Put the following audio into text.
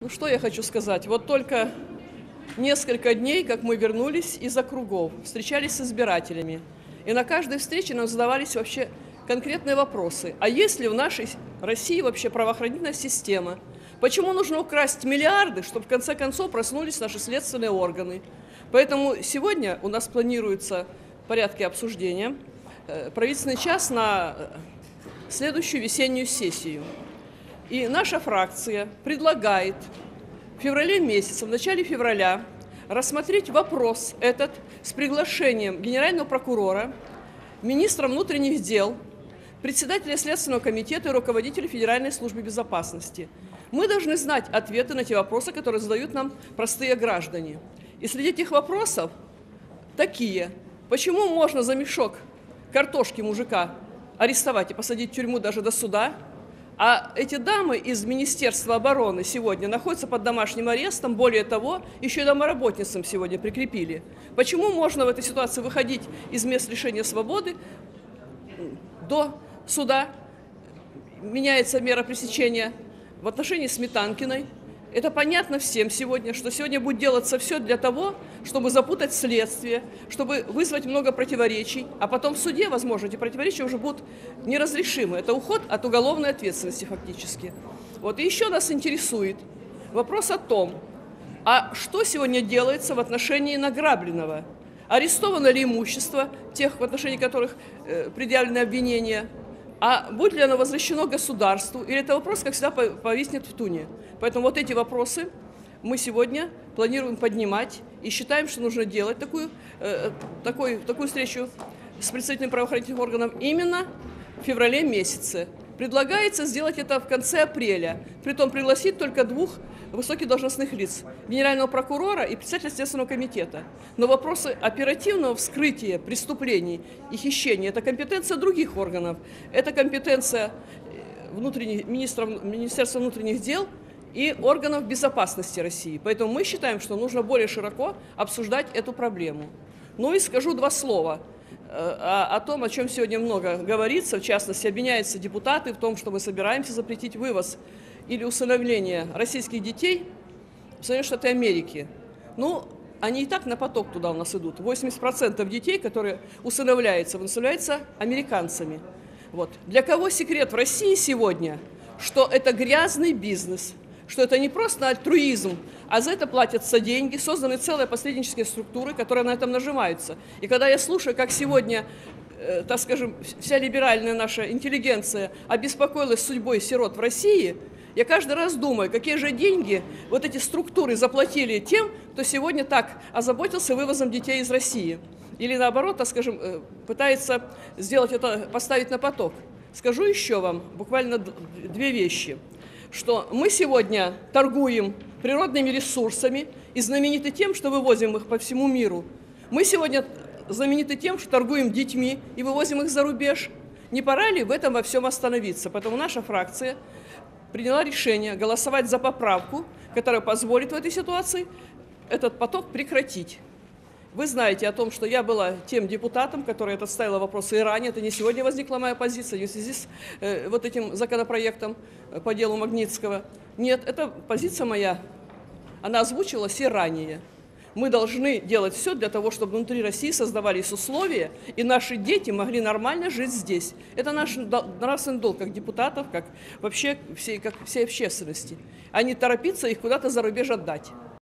Ну что я хочу сказать? Вот только несколько дней, как мы вернулись из округов, встречались с избирателями. И на каждой встрече нам задавались вообще конкретные вопросы. А есть ли в нашей России вообще правоохранительная система? Почему нужно украсть миллиарды, чтобы в конце концов проснулись наши следственные органы? Поэтому сегодня у нас планируется в порядке обсуждения правительственный час на следующую весеннюю сессию. И наша фракция предлагает в феврале месяце, в начале февраля, рассмотреть вопрос этот с приглашением генерального прокурора, министра внутренних дел, председателя Следственного комитета и руководителя Федеральной службы безопасности. Мы должны знать ответы на те вопросы, которые задают нам простые граждане. И среди этих вопросов такие. Почему можно за мешок картошки мужика арестовать и посадить в тюрьму даже до суда? А эти дамы из Министерства обороны сегодня находятся под домашним арестом, более того, еще и домоработницам сегодня прикрепили. Почему можно в этой ситуации выходить из мест лишения свободы до суда? Меняется мера пресечения в отношении Сметанкиной. Это понятно всем сегодня, что сегодня будет делаться все для того, чтобы запутать следствие, чтобы вызвать много противоречий, а потом в суде, возможно, эти противоречия уже будут неразрешимы. Это уход от уголовной ответственности фактически. Вот. И еще нас интересует вопрос о том, а что сегодня делается в отношении награбленного? Арестовано ли имущество тех, в отношении которых предъявлены обвинения? А будет ли оно возвращено государству? Или это вопрос, как всегда, повиснет в туне? Поэтому вот эти вопросы мы сегодня планируем поднимать и считаем, что нужно делать такую встречу с представителями правоохранительных органов именно в феврале месяце. Предлагается сделать это в конце апреля, притом пригласить только двух высоких должностных лиц – генерального прокурора и председателя Следственного комитета. Но вопросы оперативного вскрытия преступлений и хищения – это компетенция других органов, это компетенция Министерства внутренних дел и органов безопасности России. Поэтому мы считаем, что нужно более широко обсуждать эту проблему. Ну и скажу два слова о том, о чем сегодня много говорится, в частности, обвиняются депутаты в том, что мы собираемся запретить вывоз или усыновление российских детей в Соединенные Штаты Америки. Ну, они и так на поток туда у нас идут. 80% детей, которые усыновляются американцами. Вот. Для кого секрет в России сегодня, что это грязный бизнес, что это не просто альтруизм, а за это платятся деньги, созданы целые посреднические структуры, которые на этом нажимаются. И когда я слушаю, как сегодня, так скажем, вся либеральная наша интеллигенция обеспокоилась судьбой сирот в России, я каждый раз думаю, какие же деньги вот эти структуры заплатили тем, кто сегодня так озаботился вывозом детей из России. Или наоборот, так скажем, пытается сделать это, поставить на поток. Скажу еще вам буквально две вещи. Что мы сегодня торгуем природными ресурсами и знамениты тем, что вывозим их по всему миру. Мы сегодня знамениты тем, что торгуем детьми и вывозим их за рубеж. Не пора ли в этом во всем остановиться? Поэтому наша фракция приняла решение голосовать за поправку, которая позволит в этой ситуации этот поток прекратить. Вы знаете о том, что я была тем депутатом, который это ставила вопросы и ранее. Это не сегодня возникла моя позиция, не в связи с вот этим законопроектом по делу Магнитского. Нет, эта позиция моя, она озвучивалась и ранее. Мы должны делать все для того, чтобы внутри России создавались условия, и наши дети могли нормально жить здесь. Это наш нравственный долг, как депутатов, как вообще всей общественности. А не торопиться их куда-то за рубеж отдать.